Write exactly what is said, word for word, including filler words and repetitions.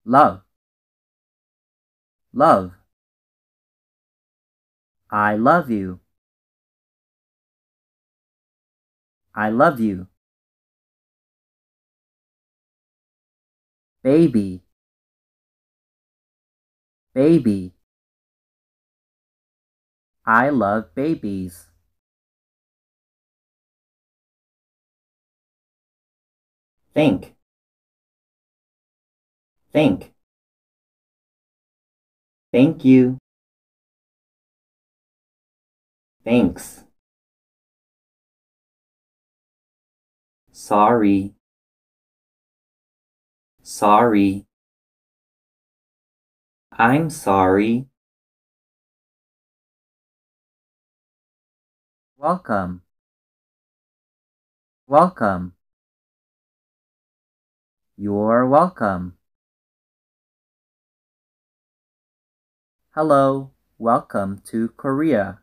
love, love. I love you. I love you. Baby, baby. I love babies. Think, think. Thank you. Thanks. Sorry. Sorry. I'm sorry. Welcome. Welcome. You're welcome. Hello. Welcome to Korea.